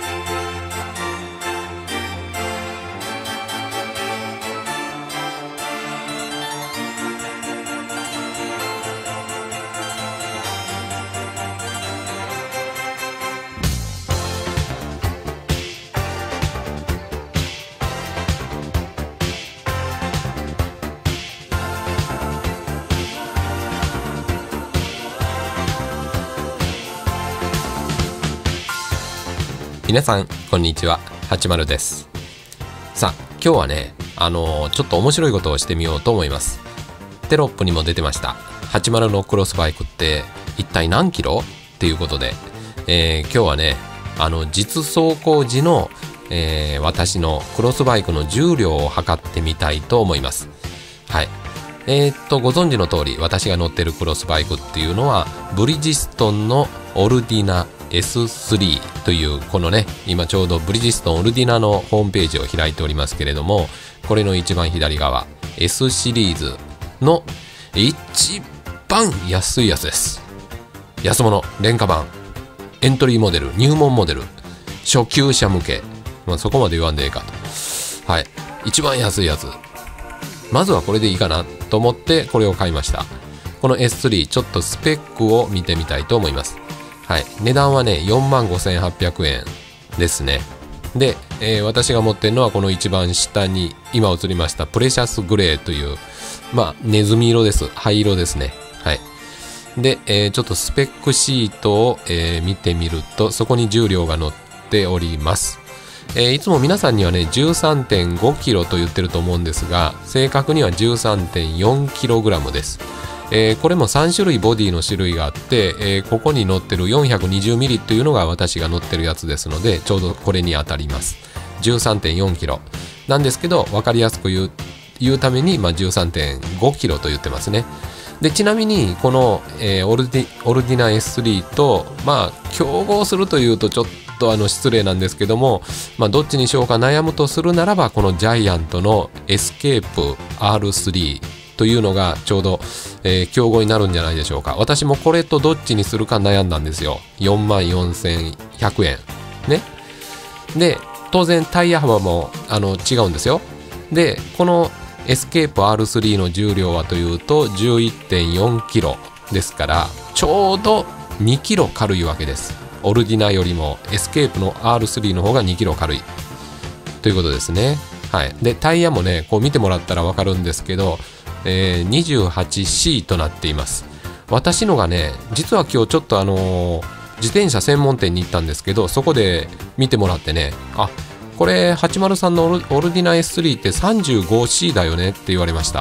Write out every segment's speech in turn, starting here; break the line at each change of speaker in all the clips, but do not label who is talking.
皆さんこんにちは、80です。さあ今日はねちょっと面白いことをしてみようと思います。テロップにも出てました80のクロスバイクって一体何キロっていうことで、今日はね実走行時の、私のクロスバイクの重量を測ってみたいと思います。はい、ご存知の通り私が乗ってるクロスバイクっていうのはブリヂストンのオルディナ S3 というこのね、今ちょうどブリヂストンオルディナのホームページを開いておりますけれども、これの一番左側 S シリーズの一番安いやつです。安物廉価版エントリーモデル、入門モデル、初級者向け、そこまで言わんでええかと。はい、一番安いやつ、まずはこれでいいかなと思ってこれを買いました。この S3 ちょっとスペックを見てみたいと思います。はい、値段はね 45,800 円ですね。で、私が持ってるのはこの一番下に今映りましたプレシャスグレーというネズミ色です。灰色ですね。はい。で、ちょっとスペックシートを、見てみるとそこに重量が載っております。いつも皆さんにはね 13.5 キロと言ってると思うんですが、正確には 13.4 キログラムです。これも3種類ボディの種類があって、ここに載ってる420ミリというのが私が乗ってるやつですので、ちょうどこれに当たります。 13.4 キロなんですけど、分かりやすく言うために、13.5 キロと言ってますね。でちなみにこの、オルディナ S3 と競合するというとちょっと失礼なんですけども、どっちにしようか悩むとするならばこのジャイアントのエスケープ R3 というのがちょうど、競合になるんじゃないでしょうか。私もこれとどっちにするか悩んだんですよ。44,100円ね。で当然タイヤ幅も違うんですよ。でこのエスケープ R3 の重量はというと 11.4 キロですから、ちょうど2キロ軽いわけです。オルディナよりもエスケープの R3 の方が2キロ軽いということですね。はい。でタイヤもねこう見てもらったら分かるんですけど、28C となっています。私のがね実は今日ちょっと自転車専門店に行ったんですけど、そこで見てもらってね、これ803のオルディナ S3 って 35C だよねって言われました。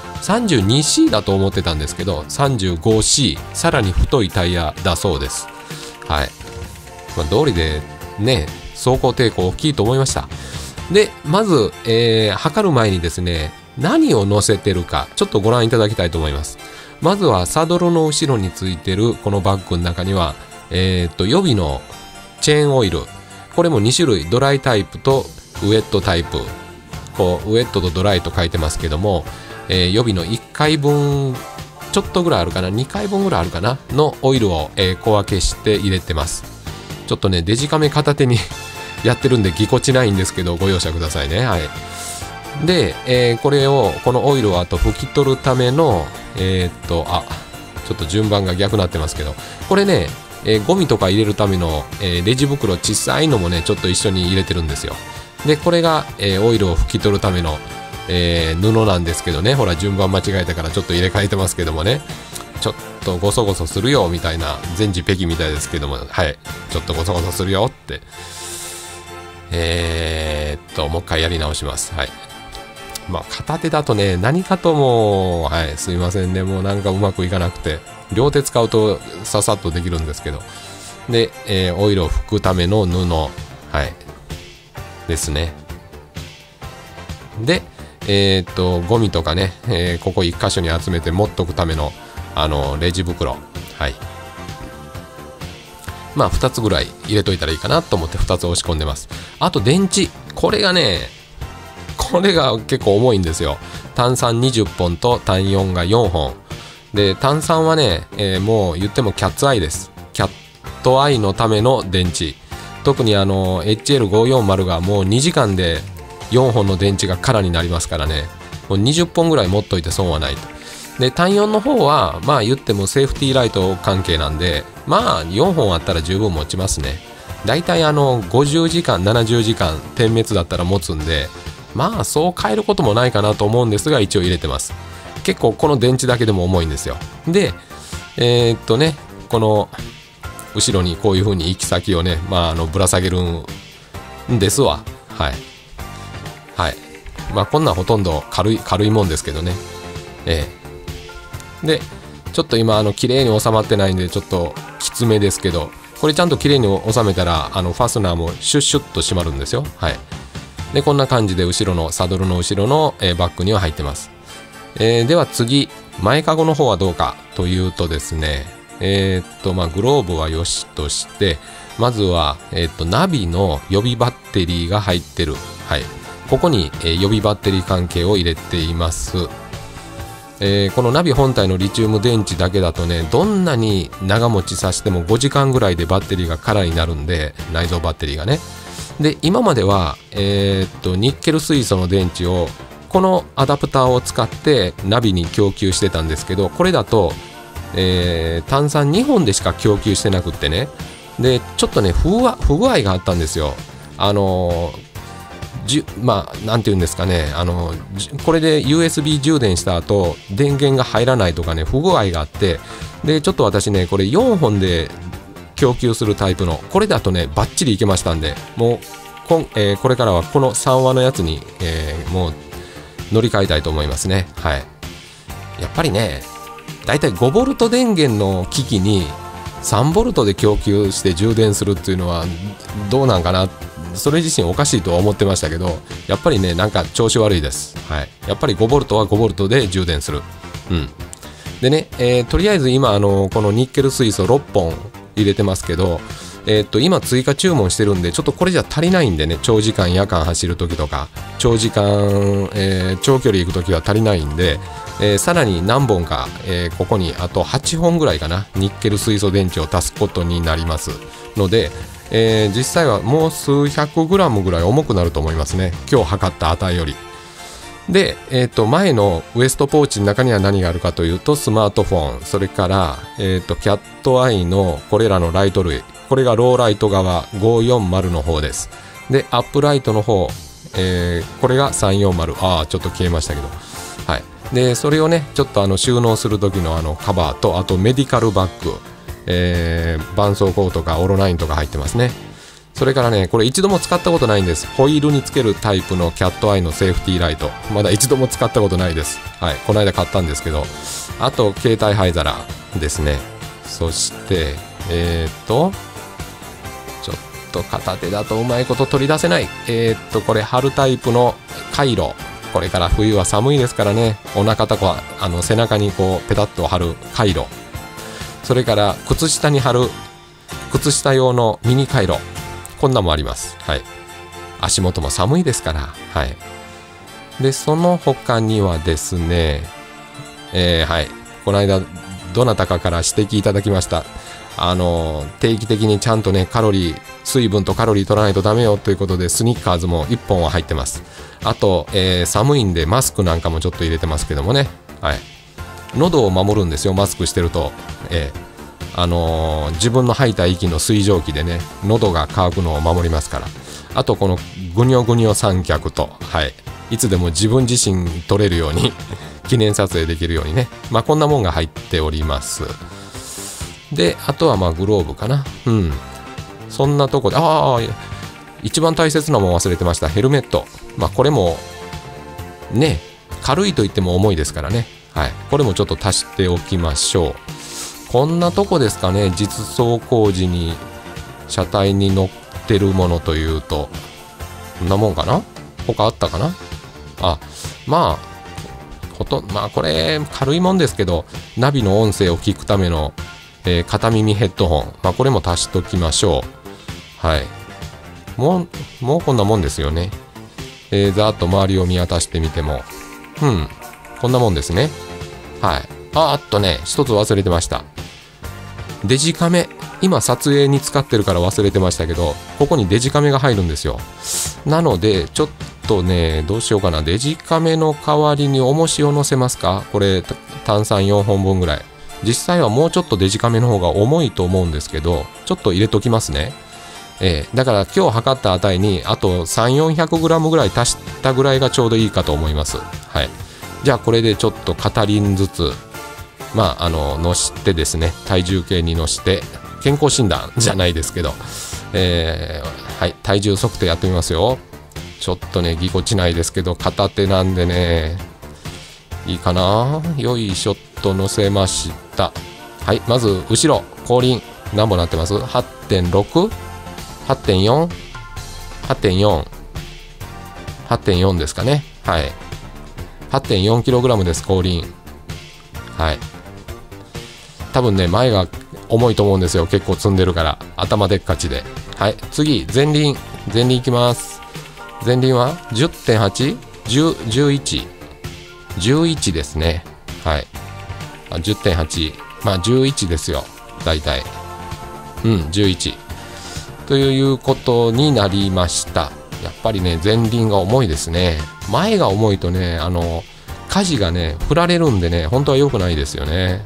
32C だと思ってたんですけど 35C、 さらに太いタイヤだそうです。はい。道理でね走行抵抗大きいと思いました。でまず、測る前にですね何を乗せてるかちょっとご覧いただきたいと思います。まずはサドルの後ろについてるこのバッグの中には予備のチェーンオイル、これも2種類、ドライタイプとウェットタイプ、こうウェットとドライと書いてますけども、予備の1回分ちょっとぐらいあるかな、2回分ぐらいあるかなのオイルを、小分けして入れてます。ちょっとねデジカメ片手にやってるんでぎこちないんですけどご容赦くださいね。はい。で、このオイルをあと拭き取るためのちょっと順番が逆になってますけど、これね、ゴミとか入れるための、レジ袋小さいのもねちょっと一緒に入れてるんですよ。でこれが、オイルを拭き取るための、布なんですけどね、ほら順番間違えたからちょっと入れ替えてますけどもね、ちょっとゴソゴソするよみたいな、全治ペキみたいですけども、はい、ちょっとゴソゴソするよってもう一回やり直します。はい。片手だとね何かともはいすいませんね、もうなんかうまくいかなくて、両手使うとささっとできるんですけど、で、オイルを拭くための布、はいですね。でゴミとかね、ここ1箇所に集めて持っとくためのレジ袋、はい、2つぐらい入れといたらいいかなと思って2つ押し込んでます。あと電池、これが結構重いんですよ。単3 20本と単4が4本で、単3はね、もう言ってもキャッツアイです。キャットアイのための電池特にHL540 がもう2時間で4本の電池が空になりますからね、もう20本ぐらい持っといて損はないと。で単4の方はまあ言ってもセーフティーライト関係なんで、まあ4本あったら十分持ちますね。だいたい50時間70時間点滅だったら持つんで、まあそう変えることもないかなと思うんですが、一応入れてます。結構この電池だけでも重いんですよ。でこの後ろにこういう風に行き先をね、ぶら下げるんですわ。はいまあこんなんほとんど軽いもんですけどね。でちょっと今綺麗に収まってないんでちょっときつめですけど、これちゃんと綺麗に収めたらファスナーもシュッシュッと閉まるんですよ。でこんな感じで後ろのサドルの後ろのバッグには入ってます。では次、前かごの方はどうかというとですね、グローブはよしとして、まずは、ナビの予備バッテリーが入ってる。ここに、予備バッテリー関係を入れています。このナビ本体のリチウム電池だけだとね、どんなに長持ちさせても5時間ぐらいでバッテリーが空になるんで、内蔵バッテリーがね。で今までは、ニッケル水素の電池をこのアダプターを使ってナビに供給してたんですけど、これだと、単3 2本でしか供給してなくってね、でちょっとね不具合があったんですよ。なんていうんですかね、これで USB 充電した後電源が入らないとかね、不具合があって、でちょっと私ねこれ4本で供給するタイプのこれだとねバッチリいけましたんで、もうこれからはこの3話のやつに、もう乗り換えたいと思いますね。やっぱりねだいたい 5V 電源の機器に 3V で供給して充電するっていうのはどうなんかな、それ自身おかしいとは思ってましたけど、やっぱりねなんか調子悪いです。やっぱり 5V は 5V で充電する。でね、とりあえず今このニッケル水素6本入れてますけど、今追加注文してるんでちょっとこれじゃ足りないんでね、長時間夜間走るときとか長時間、長距離行くときは足りないんで、さらに何本か、ここにあと8本ぐらいかな、ニッケル水素電池を足すことになりますので、実際はもう数百グラムぐらい重くなると思いますね、今日測った値より。で、前のウエストポーチの中には何があるかというと、スマートフォン、それから、キャットアイのこれらのライト類、これがローライト側540の方です。でアップライトの方、これが340、ちょっと消えましたけど、でそれをねちょっと収納する時のカバーと、あとメディカルバッグ、絆創膏とかオロナインとか入ってますね。それからねこれ一度も使ったことないんです。ホイールにつけるタイプのキャットアイのセーフティーライト、まだ一度も使ったことないです。この間買ったんですけど、あと携帯灰皿ですね。そしてちょっと片手だとうまいこと取り出せない。これ貼るタイプのカイロ、これから冬は寒いですからね、お腹とか背中にこうペタッと貼るカイロ、それから靴下に貼る靴下用のミニカイロ、こんなんもあります。足元も寒いですから。でその他にはですね、この間どなたかから指摘いただきました。定期的にちゃんとね水分とカロリー取らないとダメよということで、スニッカーズも1本は入ってます。あと、寒いんでマスクなんかもちょっと入れてますけどもね、喉を守るんですよ、マスクしてると。自分の吐いた息の水蒸気でね喉が渇くのを守りますから。あとこのぐにょぐにょ三脚と、いつでも自分自身撮れるように記念撮影できるようにね、こんなもんが入っております。であとはグローブかな。そんなとこで、一番大切なもん忘れてました、ヘルメット。これもね軽いといっても重いですからね。これもちょっと足しておきましょう。こんなとこですかね。実装工事に車体に乗ってるものというとこんなもんかな。他あったかな。これ軽いもんですけど、ナビの音声を聞くための、片耳ヘッドホン、これも足しときましょう。もうこんなもんですよね。ざーっと周りを見渡してみてもこんなもんですね。あとね一つ忘れてました。デジカメ、 今撮影に使ってるから忘れてましたけど、ここにデジカメが入るんですよ。なのでちょっとね、どうしようかな。デジカメの代わりに重しを乗せますか。これ炭酸4本分ぐらい。実際はもうちょっとデジカメの方が重いと思うんですけど、ちょっと入れときますね。だから今日測った値にあと3、400g ぐらい足したぐらいがちょうどいいかと思います。はい。じゃあこれでちょっと片輪ずつ乗してですね、体重計に乗して健康診断じゃないですけど、はい、体重測定やってみますよ。ちょっとねぎこちないですけど片手なんでね、いいかな。よいしょっと乗せました。はい、まず後ろ後輪何本なってます？ 8.6？ 8.4？ 8.4 8.4 ですかね。はい、 8.4kg です後輪。はい、多分ね前が重いと思うんですよ。結構積んでるから頭でっかちで。はい、次前輪いきます。前輪は 10.8？ 11ですね。はい、10.8、11ですよだいたい。11ということになりました。やっぱりね前輪が重いですね。前が重いとね舵がね振られるんでね、本当は良くないですよね。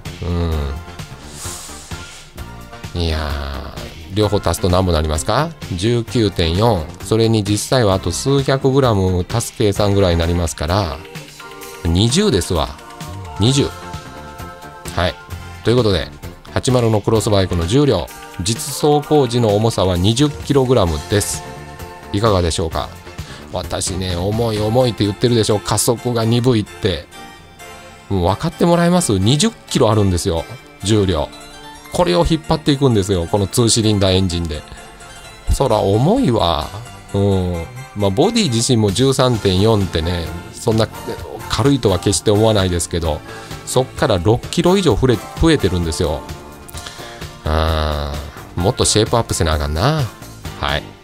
いやー、両方足すと何本なりますか？ 19.4。 それに実際はあと数百グラム足す計算ぐらいになりますから20ですわ。20。はい、ということで80のクロスバイクの重量、実走行時の重さは 20kg です。いかがでしょうか？私ね重いって言ってるでしょ。加速が鈍いってもう分かってもらえます？ 20kg あるんですよ重量。これを引っ張っていくんですよ、この2シリンダーエンジンで。そら重いわ。ボディ自身も 13.4 ってね、そんな軽いとは決して思わないですけど、そっから6キロ以上増えてるんですよ。もっとシェイプアップせなあかんな。はい。